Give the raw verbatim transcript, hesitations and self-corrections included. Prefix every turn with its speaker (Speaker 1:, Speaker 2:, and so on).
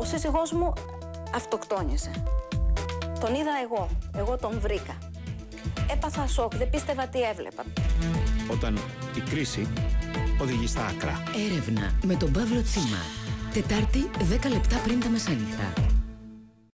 Speaker 1: σύζυγός μου αυτοκτόνησε. Τον είδα εγώ, εγώ τον βρήκα. Έπαθα σοκ, δεν πίστευα τι έβλεπα.
Speaker 2: Όταν η κρίση οδηγεί στα άκρα.
Speaker 3: Έρευνα με τον Παύλο Τσίμα. Τετάρτη, δέκα λεπτά πριν τα μεσάνυχτα.